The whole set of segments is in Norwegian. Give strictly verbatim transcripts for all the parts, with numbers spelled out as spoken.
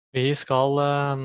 Vi skal, eh,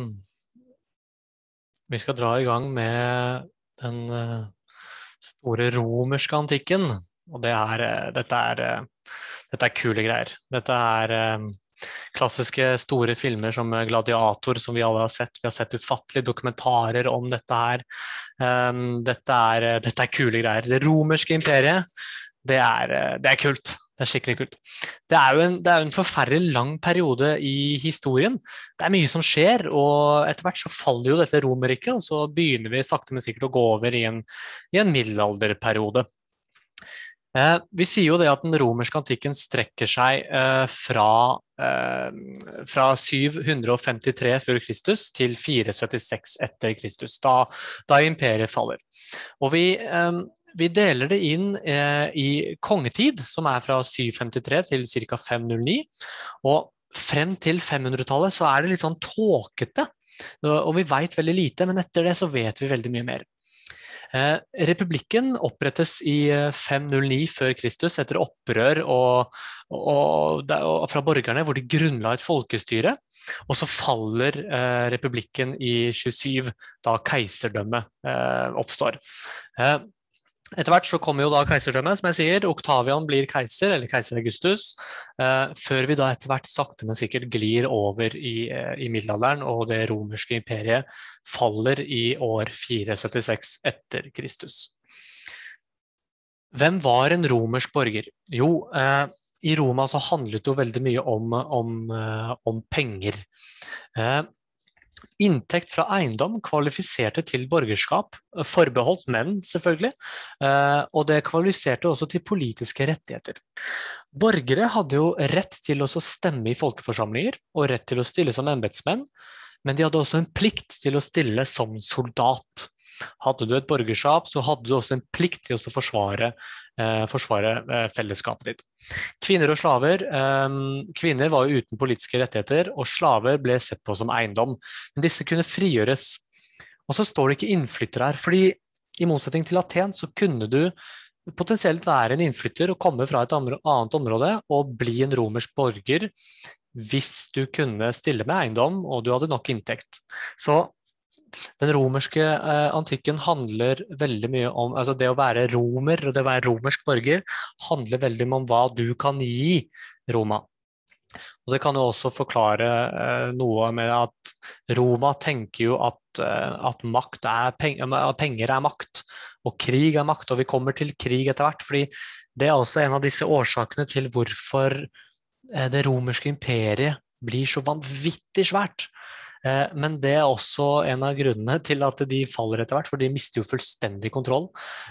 vi skal dra i gang med den eh, store romerske antikken, og det er, eh, dette er, eh, dette er kule greier. Dette er eh, klassiske store filmer som Gladiator, som vi alle har sett. Vi har sett ufattelige dokumentarer om dette her. Um, dette er, eh, dette er kule greier. Det romerske imperiet, det er, eh, det er kult. Det er skikkelig kult. Det er jo en, det er jo en forferdelig lang periode i historien. Det er mye som skjer, og etter hvert så faller jo dette Romerriket, og så begynner vi sakte, men sikkert å gå over i en, i en middelalderperiode. Eh, vi sier jo det at den romerske antikken strekker seg eh, fra, eh, fra syv hundre femtitre før Kristus til fire hundre syttiseks etter Kristus, da, da imperiet faller. Og vi, eh, vi deler det inn eh, i kongetid, som er fra syv hundre femtitre til ca. fem hundre ni, og frem til fem hundre-tallet så er det litt sånn tåkete, og vi vet veldig lite, men etter det så vet vi veldig mye mer. Eh, republikken opprettes i eh, fem hundre ni før Kristus etter opprør og, og, og fra borgerne hvor de grunnla et folkestyre, og så faller eh, republikken i tjuesyv da keiserdømmet eh, oppstår. Eh, Etter hvert så kommer jo da keiserdømmet, som jeg sier. Octavian blir keiser, eller keiser Augustus, eh, før vi da etter hvert sakte, men sikkert glir over i, eh, i middelalderen, og det romerske imperiet faller i år fire hundre syttiseks etter Kristus. Hvem var en romersk borger? Jo, eh, i Roma så handlet det jo veldig mye om, om, eh, om penger. Eh, Inntekt fra eiendom kvalifiserte til borgerskap, forbeholdt menn selvfølgelig, og det kvalifiserte også til politiske rettigheter. Borgere hadde jo rett til å stemme i folkeforsamlinger og rett til å stille som embetsmenn, men de hadde også en plikt til å stille som soldat. Hadde du et borgerskap, så hadde du også en plikt til å forsvare, eh, forsvare eh, fellesskapet ditt. Kvinner og slaver, eh, kvinner var jo uten politiske rettigheter, og slaver ble sett på som eiendom. Men disse kunne frigjøres. Og så står det ikke innflyttere her, fordi i motsetning til Aten så kunne du potensielt være en innflytter og komme fra et annet område og bli en romersk borger hvis du kunne stille med eiendom og du hadde nok inntekt. Så den romerske eh, antikken handler veldig mye om, altså det å være romer og det å være romersk borger handler veldig mye om hva du kan gi Roma. Og det kan jo også forklare eh, noe med at Roma tenker jo at, eh, at makt er penger, penger er makt, og krig er makt, og vi kommer til krig etter hvert, fordi det er også en av disse årsakene til hvorfor eh, det romerske imperiet blir så vanvittig svært. Men det er også en av grunnene til at de faller etter hvert, for de mister jo fullstendig kontroll.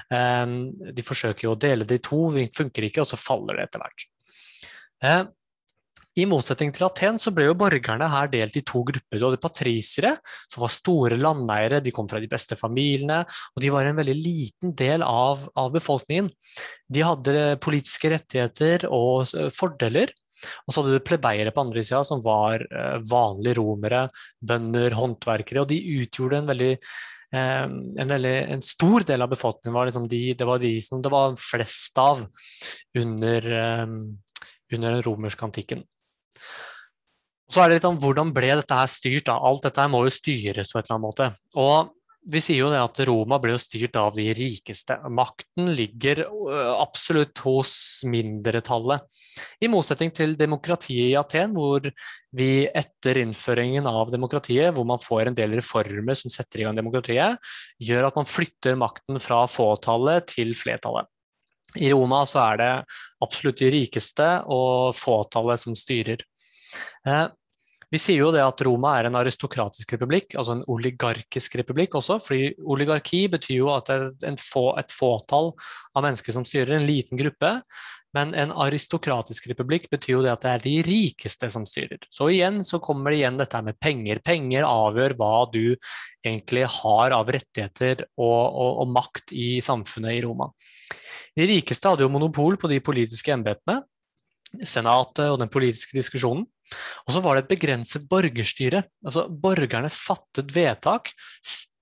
De forsøker jo å dele de to, det funker ikke, og så faller det etter hvert. I motsetning til Aten så ble jo borgerne her delt i to grupper. Du hadde patrisere, som var store landeiere, de kom fra de beste familiene, og de var en veldig liten del av, av befolkningen. De hadde politiske rettigheter og fordeler, og så hadde du plebeiere på andre siden som var eh, vanlige romere, bønder, håndverkere, og de utgjorde en veldig, eh, en, veldig en stor del av befolkningen. Var liksom de, det var de som det var flest av under, eh, under den romerske antikken. Så er det litt om hvordan ble dette her styrt da? Alt dette her må jo styres på et eller annet måte. Og vi sier jo det at Roma ble jo styrt av de rikeste. Makten ligger absolutt hos mindretallet. I motsetning til demokratiet i Aten, hvor vi etter innføringen av demokratiet, hvor man får en del reformer som setter i gang demokratiet, gjør at man flytter makten fra fåtallet til flertallet. I Roma så er det absolutt de rikeste og fåtallet som styrer. Eh, Vi sier jo det at Roma er en aristokratisk republikk, altså en oligarkisk republikk også, fordi oligarki betyr jo at det er en få, et fåtall av mennesker som styrer, en liten gruppe, men en aristokratisk republikk betyr jo det at det er de rikeste som styrer. Så igjen så kommer det igjen dette med penger. Penger avgjør hva du egentlig har av rettigheter og, og, og makt i samfunnet i Roma. De rikeste hadde jo monopol på de politiske embetene, senatet og den politiske diskusjonen. Og så var det et begrenset borgerstyre. Altså, borgerne fattet vedtak,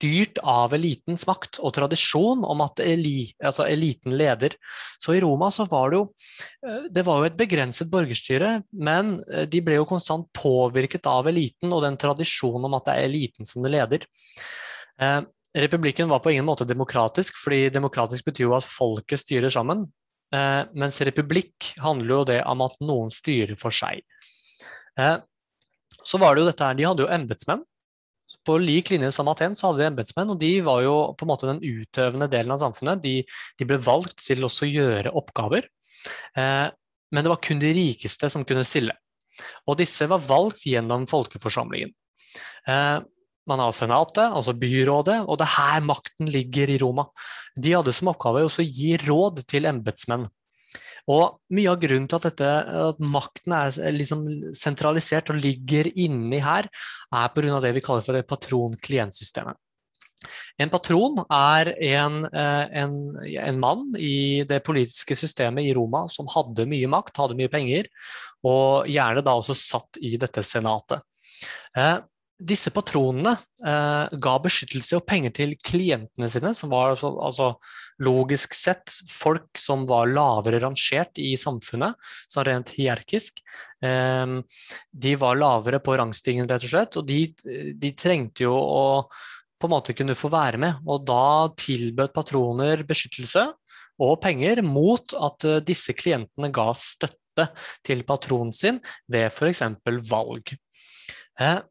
styrt av elitens makt og tradisjon om at eli, altså eliten leder. Så i Roma så var det jo, det var jo et begrenset borgerstyre, men de ble jo konstant påvirket av eliten og den tradisjonen om at det er eliten som det leder. Eh, Republikken var på ingen måte demokratisk, fordi demokratisk betyr jo at folket styrer sammen, eh, mens republikk handler jo det om at noen styrer for seg. Eh, så var det jo dette her, de hadde jo embetsmenn. På lik linje som Aten så hadde de embetsmenn, og de var jo på en måte den utøvende delen av samfunnet. De, de ble valgt til også å gjøre oppgaver, eh, men det var kun de rikeste som kunne stille. Og disse var valgt gjennom folkeforsamlingen. Eh, man har senatet, altså byrådet, og det er her makten ligger i Roma. De hadde som oppgave også å gi råd til embetsmenn. Og mye av grunnen til at, dette, at makten er liksom sentralisert og ligger inni her, er på grunn av det vi kaller for det patron-klientsystemet. En patron er en, en, en mann i det politiske systemet i Roma som hadde mye makt, hadde mye penger, og gjerne da også satt i dette senatet. Eh, Disse patronene eh, ga beskyttelse og penger til klientene sine, som var altså, altså logisk sett folk som var lavere rangert i samfunnet, så rent hierarkisk. Eh, de var lavere på rangstigen rett og slett, og de, de trengte jo å på en måte kunne få være med, og da tilbød patroner beskyttelse og penger mot at disse klientene ga støtte til patronen sin ved for eksempel valg. Eh,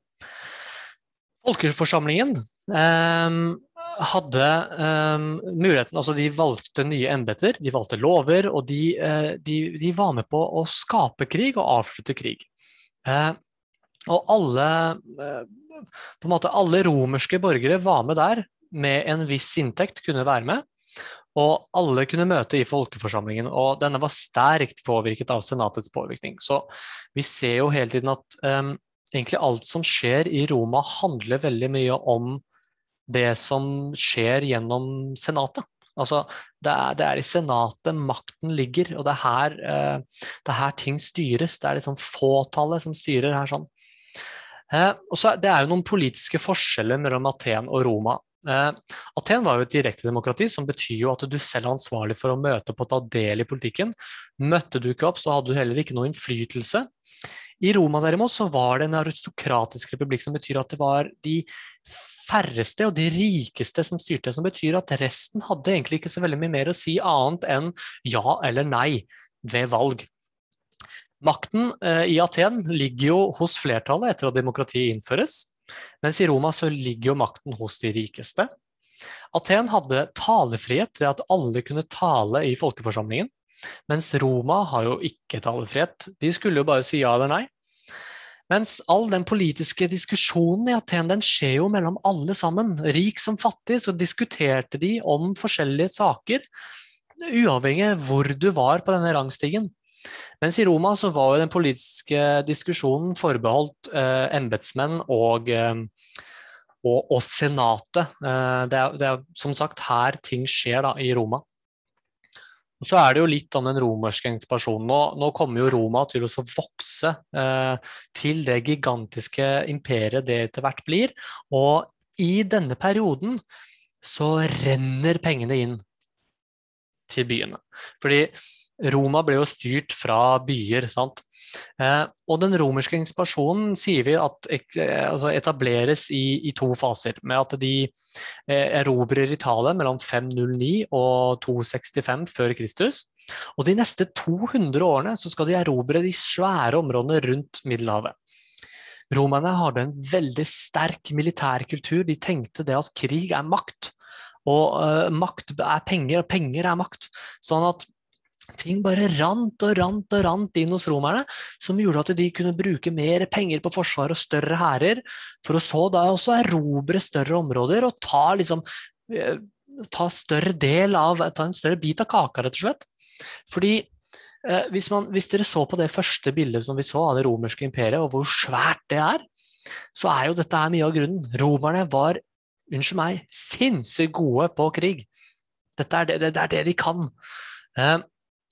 Folkeforsamlingen eh, hadde eh, muligheten, altså de valgte nye embeter, de valgte lover, og de, eh, de, de var med på å skape krig og avslutte krig. Eh, og alle, eh, på en måte alle romerske borgere var med der, med en viss inntekt kunne være med, og alle kunne møte i folkeforsamlingen, og denne var sterkt påvirket av senatets påvirkning. Så vi ser jo hele tiden at eh, egentlig alt som skjer i Roma handler veldig mye om det som skjer gjennom senatet. Altså, det er, det er i senatet makten ligger, og det er her, eh, det er her ting styres. Det er liksom fåtallet som styrer her sånn. Eh, og så det er jo noen politiske forskjeller mellom Aten og Roma. Eh, Aten var jo et direkte demokrati, som betyr jo at du selv er ansvarlig for å møte på å ta del i politikken. Møtte du ikke opp, så hadde du heller ikke noe innflytelse. I Roma derimot så var det en aristokratisk republikk, som betyr at det var de færreste og de rikeste som styrte, som betyr at resten hadde egentlig ikke så veldig mye mer å si annet enn ja eller nei ved valg. Makten eh, i Aten ligger jo hos flertallet etter at demokratiet innføres, mens i Roma så ligger jo makten hos de rikeste. Aten hadde talefrihet til at alle kunne tale i folkeforsamlingen, mens Roma har jo ikke talefrihet. De skulle jo bare si ja eller nei. Mens all den politiske diskusjonen i Aten, den skjer jo mellom alle sammen. Rik som fattig, så diskuterte de om forskjellige saker, uavhengig av hvor du var på denne rangstigen. Mens i Roma så var jo den politiske diskusjonen forbeholdt eh, embetsmenn og, eh, og, og senatet. Eh, det, er, det er som sagt her ting skjer da, i Roma. Og så er det jo litt om den romerske ekspansjonen. Nå, nå kommer jo Roma til å vokse eh, til det gigantiske imperiet det etter hvert blir, og i denne perioden så renner pengene inn til byene. Fordi Roma ble jo styrt fra byer, sant? Eh, og den romerske ekspansjonen sier vi at eh, altså etableres i, i to faser, med at de eh, erobrer Italia mellom fem null ni og to sekstifem før Kristus, og de neste to hundre årene så skal de erobre de svære områdene rundt Middelhavet. Romerne hadde en veldig sterk militærkultur. De tenkte det at krig er makt, og uh, makt er penger, og penger er makt. Sånn at ting bare rant og rant og rant inn hos romerne, som gjorde at de kunne bruke mer penger på forsvar og større hærer, for å så da også erobre større områder og ta, liksom, uh, ta større del av, ta en større bit av kaka, rett og slett. Fordi uh, hvis, man, hvis dere så på det første bildet som vi så av det romerske imperiet, og hvor svært det er, så er jo dette her mye av grunnen. Romerne var, unnskyld meg, sinnssykt gode på krig. Dette er det, det, det, er det de kan. Uh,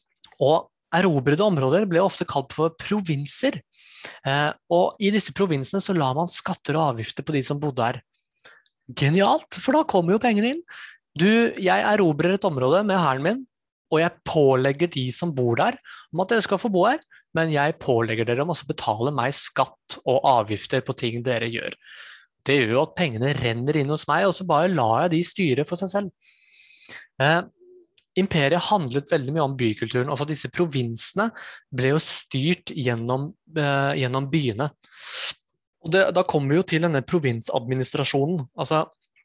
og erobrede områder ble ofte kalt for provinser. Uh, og i disse provinsene så la man skatter og avgifter på de som bodde her. Genialt, for da kommer jo pengene inn. Du, jeg erobrer et område med hæren min, og jeg pålegger de som bor der om at dere skal få bo her, men jeg pålegger dere om å betale meg skatt og avgifter på ting dere gjør. Det gjør jo at pengene renner inn hos meg, og så bare lar jeg de styre for seg selv. Eh, Imperiet handlet veldig mye om bykulturen. Altså disse provinsene ble jo styrt gjennom, eh, gjennom byene. Og det, da kommer vi jo til denne provinsadministrasjonen. Altså,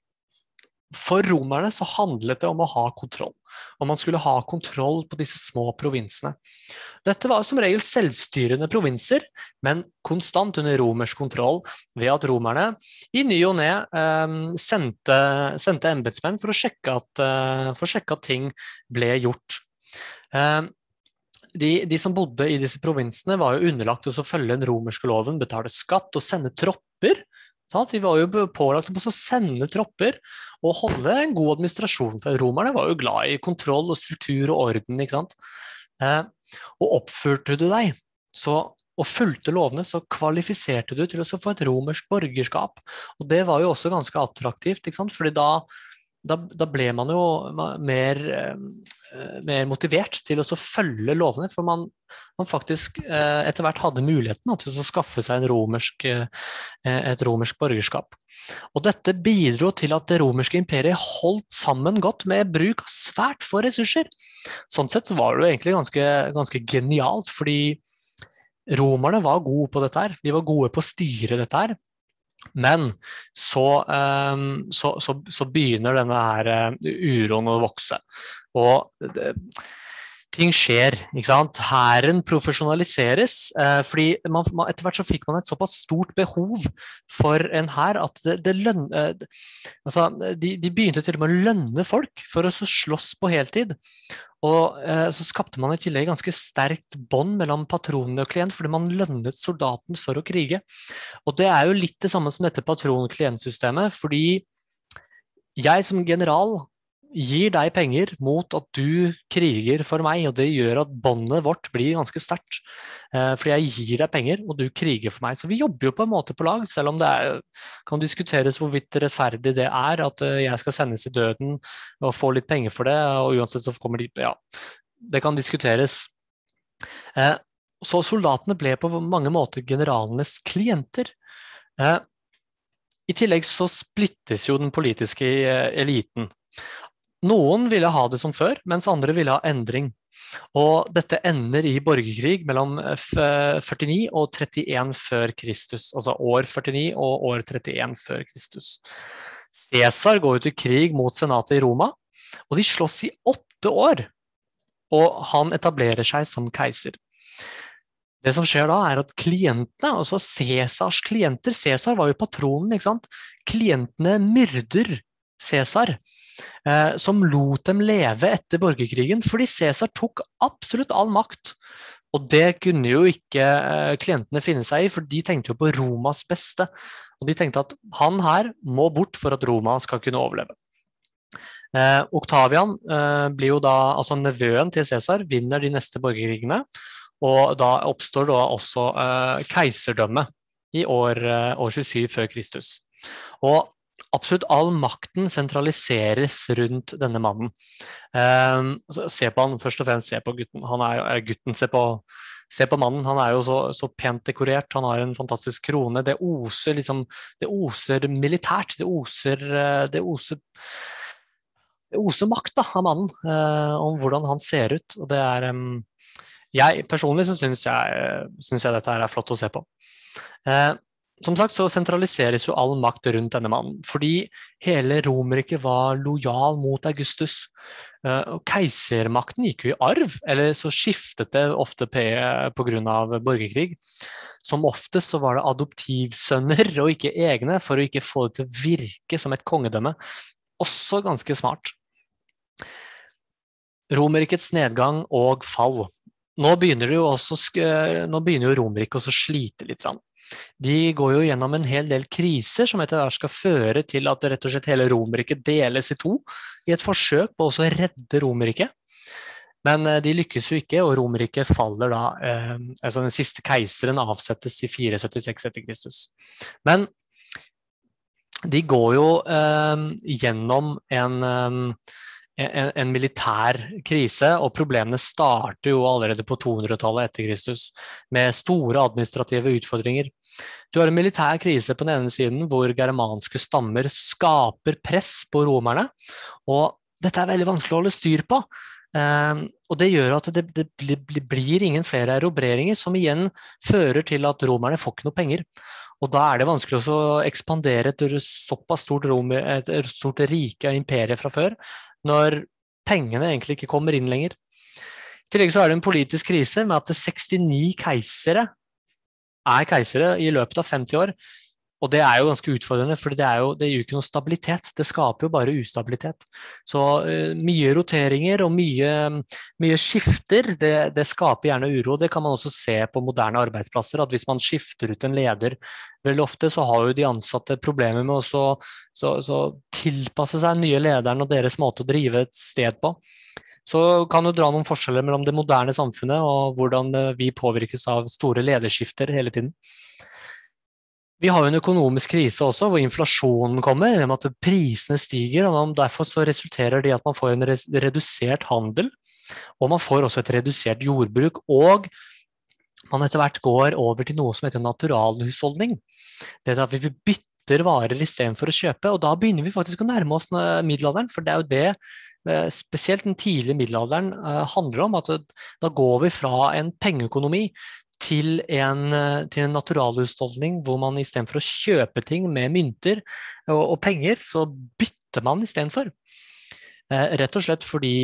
for romerne så handlet det om å ha kontroll, og man skulle ha kontroll på disse små provinsene. Dette var som regel selvstyrende provinser, men konstant under romersk kontroll, ved at romerne i ny og ned eh, sendte, sendte embetsmenn for å sjekke at, eh, for å sjekke at ting ble gjort. Eh, de, de som bodde i disse provinsene var jo underlagt til å følge den romerske loven, betale skatt og sende tropper. De var jo pålagt på å sende tropper og holde en god administrasjon, for romerne var jo glad i kontroll og struktur og orden, ikke sant? Eh, og oppførte du deg så, og fulgte lovene, så kvalifiserte du til å få et romersk borgerskap. Og det var jo også ganske attraktivt, ikke sant? Fordi da, da, da ble man jo mer, eh, mer motivert til å følge lovene, for man, man faktisk eh, etter hvert hadde muligheten til å skaffe seg en romersk, eh, et romersk borgerskap. Og dette bidro til at det romerske imperiet holdt sammen godt med bruk av svært få ressurser. Sånn sett så var det egentlig ganske, ganske genialt, fordi romerne var gode på dette her. De var gode på å styre dette her. Men så, um, så, så, så begynner denne her uh, uroen å vokse, og det, ting skjer, ikke sant? Hæren profesjonaliseres, uh, fordi man, man, etter hvert så fikk man et såpass stort behov for en hær at det, det lønn, uh, altså, de, de begynte til og med å lønne folk for å slåss på heltid. Og eh, så skapte man i tillegg ganske sterkt bånd mellom patronene og klient, fordi man lønnet soldaten for å krige. Og det er jo litt det samme som dette patron-klientsystemet, fordi jeg som general gir deg penger mot at du kriger for meg, og det gjør at båndet vårt blir ganske sterkt. Eh, fordi jeg gir deg penger, og du kriger for meg. Så vi jobber jo på en måte på lag, selv om det er, kan diskuteres hvorvidt rettferdig det er at uh, jeg skal sendes i døden og få litt penger for det, og uansett så kommer de, ja, det kan diskuteres. Eh, så soldatene ble på mange måter generalenes klienter. Eh, I tillegg så splittes jo den politiske eliten. Noen ville ha det som før, mens andre ville ha endring. Og dette ender i borgerkrig mellom førtini og trettien før Kristus, altså år førtini og år trettien før Kristus. Cæsar går ut i krig mot senatet i Roma, og de slåss i åtte år, og han etablerer seg som keiser. Det som skjer da er at klientene, altså Cæsars klienter, Cæsar var jo patronen, ikke sant? Klientene myrder Cæsar, eh, som lot dem leve etter borgerkrigen, fordi Cæsar tok absolutt all makt. Og det kunne jo ikke eh, klientene finne seg i, for de tenkte jo på Romas beste. Og de tenkte at han her må bort for at Roma skal kunne overleve. Eh, Octavian eh, blir jo da, altså nevøen til Cæsar, vinner de neste borgerkrigene, og da oppstår da også eh, keiserdømme i år, eh, år tjuesyv før Kristus. Og absolutt all makten sentraliseres rundt denne mannen. Eh, se på han, først og fremst se på gutten. Han er, er gutten, se på, se på mannen. Han er jo så, så pent dekorert, han har en fantastisk krone. Det oser, liksom, det oser militært, det oser, det oser, det oser makt da, av mannen, eh, om hvordan han ser ut. Og det er, um, jeg personlig så synes jeg, synes jeg dette her er flott å se på. Eh, Som sagt så sentraliseres jo all makt rundt denne mannen, fordi hele Romerriket var lojal mot Augustus. Og keisermakten gikk jo i arv, eller så skiftet det ofte på grunn av borgerkrig. Som oftest så var det adoptivsønner og ikke egne, for å ikke få det til å virke som et kongedømme. Også ganske smart. Romerrikets nedgang og fall. Nå begynner det jo også, nå begynner jo Romerriket også å slite litt grann. De går jo gjennom en hel del kriser som etter hvert skal føre til at rett og slett hele Romerriket deles i to, i et forsøk på også å redde Romerriket. Men de lykkes jo ikke, og Romerriket faller da, eh, altså den siste keiseren avsettes i fire syttiseks etter Kristus. Men de går jo eh, gjennom en, eh, en, en militær krise, og problemene starter jo allerede på to hundretallet etter Kristus, med store administrative utfordringer. Du har en militær krise på den ene siden, hvor germanske stammer skaper press på romerne, og dette er veldig vanskelig å holde styr på. Um, og det gjør at det, det blir, blir ingen flere erobreringer, som igjen fører til at romerne får ikke noe penger. Og da er det vanskelig å ekspandere et såpass stort, rom, et stort rike og imperie fra før, når pengene egentlig ikke kommer inn lenger. I tillegg så er det en politisk krise med at sekstini keisere er keisere i løpet av femti år, og det er jo ganske utfordrende, for det, er jo, det gir jo ikke noe stabilitet, det skaper jo bare ustabilitet. Så uh, mye roteringer og mye, mye skifter, det, det skaper gjerne uro. Det kan man også se på moderne arbeidsplasser, at hvis man skifter ut en leder veldig ofte, så har jo de ansatte problemer med å så, så, så tilpasse seg den nye lederen og deres måte å drive et sted på. Så kan du dra noen forskjeller mellom det moderne samfunnet og hvordan vi påvirkes av store lederskifter hele tiden. Vi har jo en økonomisk krise også, hvor inflasjonen kommer, gjennom at prisene stiger, og derfor så resulterer det i at man får en redusert handel, og man får også et redusert jordbruk, og man etter hvert går over til noe som heter naturalhusholdning. Det er at vi bytter varer i stedet for å kjøpe, og da begynner vi faktisk å nærme oss middelalderen, for det er jo det, spesielt den tidlige middelalderen, handler om, at da går vi fra en pengeøkonomi til en, til en naturalhusholdning hvor man i stedet for å kjøpe ting med mynter og, og penger, så bytter man i stedet for. Eh, rett og slett fordi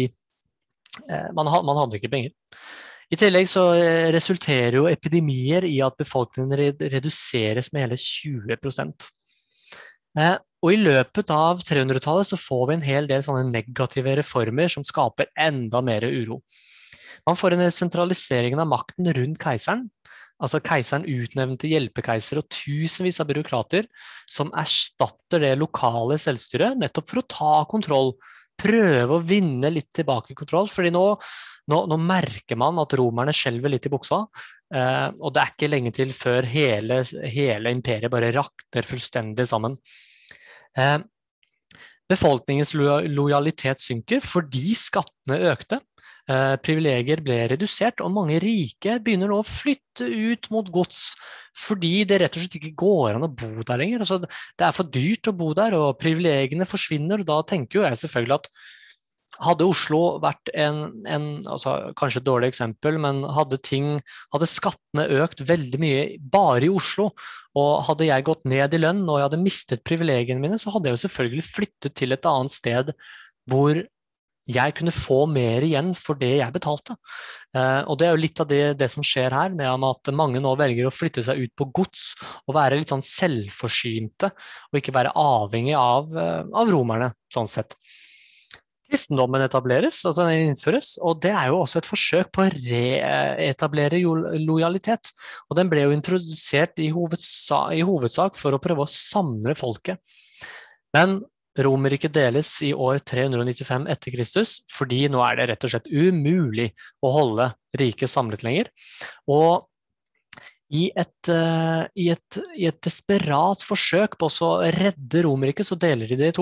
eh, man, man hadde ikke penger. I tillegg så resulterer jo epidemier i at befolkningen reduseres med hele tjue prosent. Eh, og i løpet av trehundretallet så får vi en hel del sånne negative reformer som skaper enda mer uro. Man får en sentralisering av makten rundt keiseren. Altså keiseren utnevnte hjelpekeiser og tusenvis av byråkrater som erstatter det lokale selvstyret, nettopp for å ta kontroll, prøve å vinne litt tilbake kontroll, fordi nå, nå, nå merker man at romerne skjelver litt i buksa, eh, og det er ikke lenge til før hele, hele imperiet bare rakner fullstendig sammen. Eh, befolkningens lojalitet synker fordi skattene økte. Eh, privilegier ble redusert, og mange rike begynner nå å flytte ut mot gods, fordi det rett og slett ikke går an å bo der lenger. Altså, det er for dyrt å bo der, og privilegiene forsvinner, og da tenker jo jeg selvfølgelig at hadde Oslo vært en, en altså, kanskje et dårlig eksempel, men hadde, ting, hadde skattene økt veldig mye bare i Oslo, og hadde jeg gått ned i lønn, og jeg hadde mistet privilegiene mine, så hadde jeg jo selvfølgelig flyttet til et annet sted hvor jeg kunne få mer igjen for det jeg betalte. Uh, og det er jo litt av det, det som skjer her, med at mange nå velger å flytte seg ut på gods og være litt sånn selvforsynte, og ikke være avhengig av, uh, av romerne, sånn sett. Kristendommen etableres, altså den innføres, og det er jo også et forsøk på å reetablere lojalitet. Og den ble jo introdusert i hovedsak, i hovedsak for å prøve å samle folket. Men Romerriket deles i år tre hundre nittifem etter Kristus, fordi nå er det rett og slett umulig å holde riket samlet lenger. Og i et, uh, i et, i et desperat forsøk på å redde Romerriket, så deler de det i to.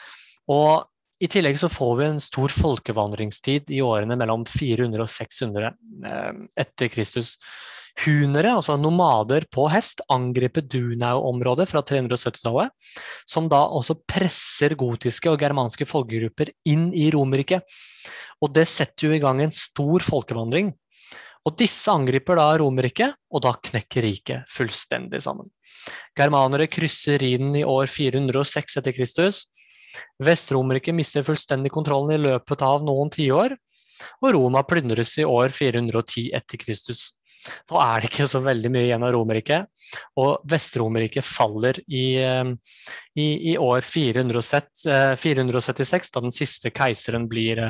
Og i tillegg så får vi en stor folkevandringstid i årene mellom fire hundre og seks hundre uh, etter Kristus. Hunere, altså nomader på hest, angriper Dunau-området fra tre hundre sytti-tallet, som da også presser gotiske og germanske folkegrupper inn i Romerriket. Og det setter jo i gang en stor folkevandring. Og disse angriper da Romerriket, og da knekker riket fullstendig sammen. Germanere krysser Rhinen i år fire hundre og seks etter Kristus. Vest-Romerriket mister fullstendig kontrollen i løpet av noen tiår, og Roma plyndres i år fire hundre og ti etter Kristus. Nå er det ikke så veldig mye igjen av Romerriket, og Vest-Romerriket faller i, i, i år fire hundre og syttiseks, da den siste keiseren blir,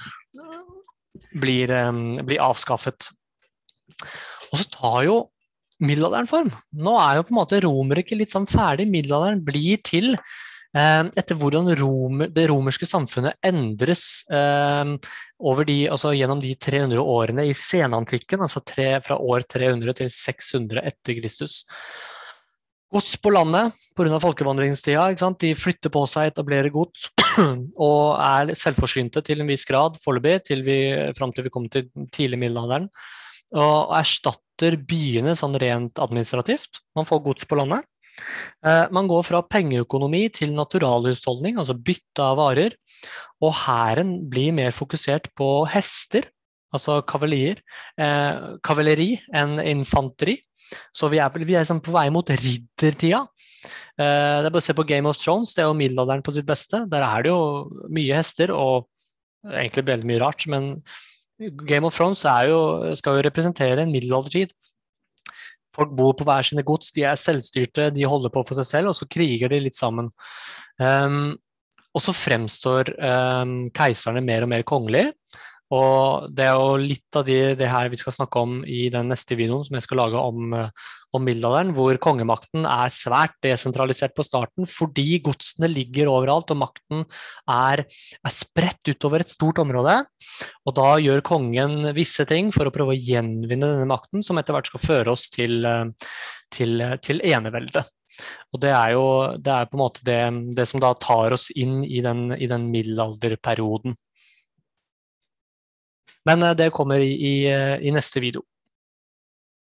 blir, blir avskaffet. Og så tar jo middelalderen form. Nå er jo på en måte Romerriket litt sånn ferdig. Middelalderen blir til etter hvordan Rom, det romerske samfunnet endres eh, over de, altså gjennom de tre hundre årene i senantikken, altså tre, fra år tre hundre til seks hundre etter Kristus. Gods på landet, på grunn av folkevandringstida, ikke sant? De flytter på seg, etablerer gods, og er selvforsynte til en viss grad, foreløpig, til vi, frem til vi kommer til tidlig middelalderen, og erstatter byene sånn rent administrativt. Man får gods på landet. Eh, Man går fra pengeøkonomi til naturalhusholdning, altså bytte av varer, og hæren blir mer fokusert på hester, altså kavalier, eh, kavaleri enn infanteri. Så vi er, vel- vi er liksom på vei mot riddertida. Eh, det er bare å se på Game of Thrones, det er jo middelalderen på sitt beste. Der er det jo mye hester, og egentlig veldig mye rart, men Game of Thrones er jo, skal jo representere en middelaldertid. Folk bor på hver sine gods, de er selvstyrte, de holder på for seg selv, og så kriger de litt sammen. Um, og så fremstår um, keiserne mer og mer kongelige, og det er jo litt av de, det her vi skal snakke om i den neste videoen som jeg skal lage om, eh, om middelalderen, hvor kongemakten er svært desentralisert på starten, fordi godsene ligger overalt, og makten er, er spredt utover et stort område, og da gjør kongen visse ting for å prøve å gjenvinne denne makten, som etter hvert skal føre oss til, eh, til, eh, til enevelde. Og det er jo det er på en måte det, det som da tar oss inn i den, i den middelalderperioden. Men eh, det kommer i, i, eh, i neste video.